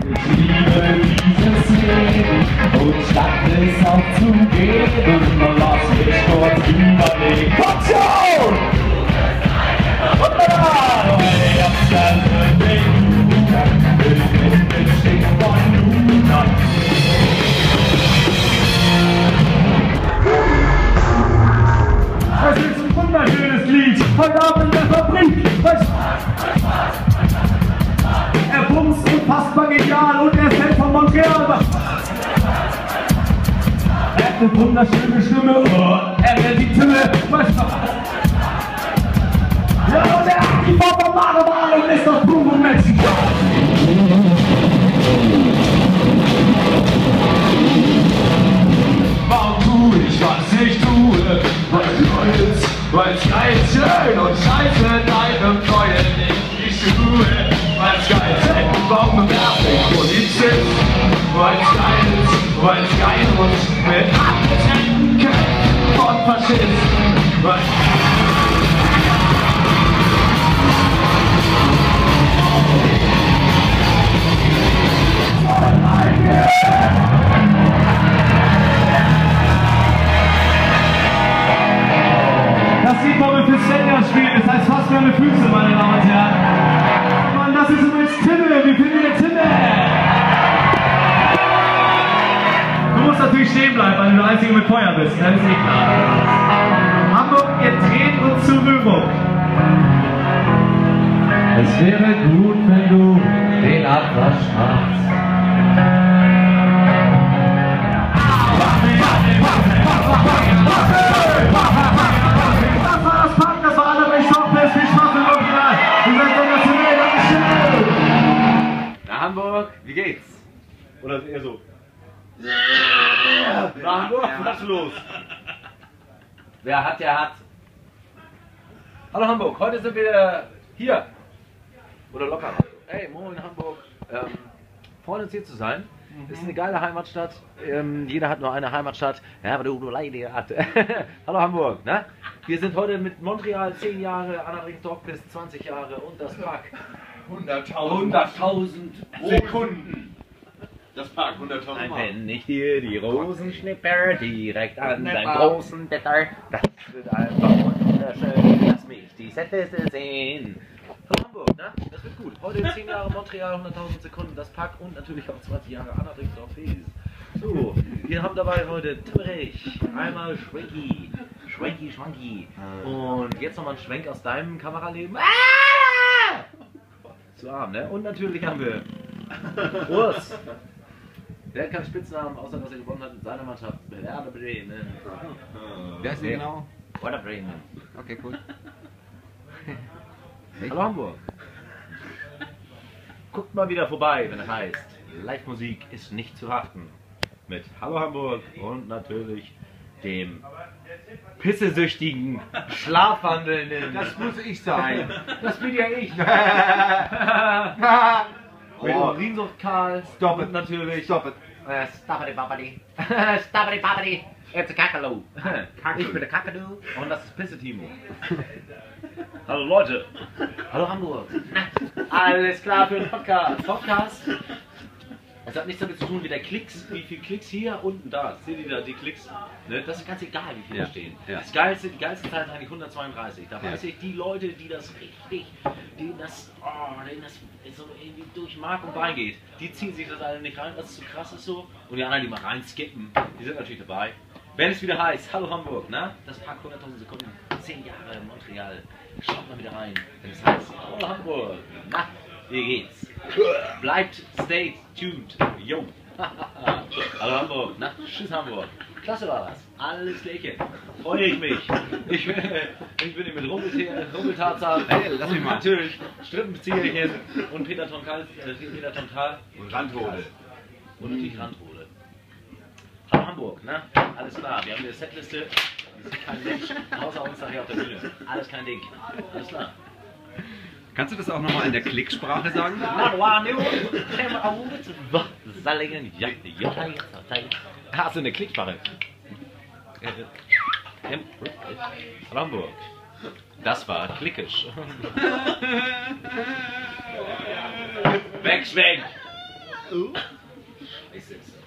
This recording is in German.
Ich liebe dieses Leben und statt es aufzugeben, lass mich kurz überlegen. Aktion! Und dann, hey, das ganze Ding, will bestimmt von niemand. Es ist ein wunderschönes Lied, heute Abend in der Fabrik. Er bumst unfassbar genial und er ist Fan von Montreal. Er hat eine wunderschöne Stimme, er will die Stimme. Ja, und er hat die Form von Manual und ist das pure Mexiko. Warum tue ich, was ich tue? Weil's geil ist schön und scheiße deinem Freund nicht die Schuhe. Weil's geil ist, warum bemerkt ich Polizist? Weil's geil und mit Abgetränken von Faschisten. Das sieht man mit Sender spielen, das heißt fast meine Füße, meine Damen und Herren. Mann, das ist übrigens Timme, wie findet ihr Timme? Du musst natürlich stehen bleiben, weil du der Einzige mit Feuer bist, das ist eh klar. Hamburg, ihr dreht uns zur Rührung. Es wäre gut, wenn du den Abwasch machst. Das war alle bei Shopfest, viel Spaß im Original. Ihr seid sensationell, Dankeschön. Na Hamburg, wie geht's? Oder eher so? Na Hamburg, was ist los? Wer hat, der hat. Hallo Hamburg, heute sind wir hier. Oder locker. Hey, moin Hamburg. Freut uns hier zu sein. Ist eine geile Heimatstadt. Jeder hat nur eine Heimatstadt. Ja, aber du Leide hat. Hallo Hamburg, ne? Wir sind heute mit Montreal 10 Jahre, Anna Dogfest 20 Jahre und das Pack 100.000 Sekunden. Das Pack 100.000 Mal. Mal. Wenn ich dir die Rosenschnipper direkt an deinem großen Wetter, das wird einfach wunderschön. Lass mich die Setliste sehen. Hallo Hamburg, ne? Das wird gut. Heute 10 Jahre Montreal, 100.000 Sekunden, das Pack und natürlich auch 20 Jahre Anna Dogfest. So, wir haben dabei heute Timmerich, einmal Schwenky, Schwanky und jetzt nochmal ein Schwenk aus deinem Kameraleben. Zu arm, ne? Und natürlich haben wir Urs. Der hat keinen Spitznamen, außer dass er gewonnen hat mit seiner Mannschaft. Werder Bremen. Wer ist der genau? Werder Bremen. Okay, cool. Hallo Hamburg. Guckt mal wieder vorbei, wenn es heißt, Live-Musik ist nicht zu verachten. Mit Hallo Hamburg und natürlich dem pissesüchtigen, schlafwandelnden. Das muss ich sein. Das bin ja ich. Mit Urinsucht Karl. Stop it. Und natürlich. Stop it. Stabbity Babbity. Stabbity Babbity. It's a Kakadu. Ich bin der Kakadu und das ist Pisse Timo. Hallo Leute. Hallo Hamburg. Alles klar für den Podcast. Es hat nichts damit zu tun, wie der Klicks, wie viele Klicks hier, unten, da. Seht ihr da die Klicks? Ne? Das ist ganz egal, wie viele da stehen. Ja. Die geilste Zahl ist eigentlich 132. Da weiß ich, die Leute, die das richtig, denen das so irgendwie durch Mark und Bein geht, die ziehen sich das alle nicht rein, was zu krass ist so. Und die anderen, die mal rein skippen, die sind natürlich dabei. Wenn es wieder heißt, Hallo Hamburg, ne? Das Pack 100.000 Sekunden, 10 Jahre Montreal. Schaut mal wieder rein, wenn es heißt, Hallo Hamburg, na, wie geht's? Bleibt, stay tuned, yo. Hallo Hamburg, na, tschüss Hamburg. Klasse war das, alles Klärchen. Freue ich mich. Ich bin hier mit Rumpeltarzan, Lass mich mal. natürlich Strippenzieherchen und Peter Tontal. Und Randhode. Und natürlich Randhode. Hallo Hamburg, ne? Alles klar, wir haben eine Setliste. Das ist kein Mensch, außer uns nachher auf der Bühne. Alles kein Ding. Alles klar. Kannst du das auch nochmal in der Klicksprache sagen? Hast du eine Klicksprache? Hamburg. Das war klickisch. Wegschwenk! Ist es so.